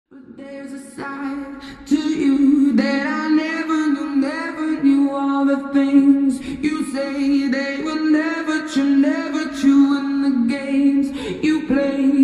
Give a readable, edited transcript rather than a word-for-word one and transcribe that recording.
But there's a side to you that I never knew. All the things you say, they were never true, never true. And the games you play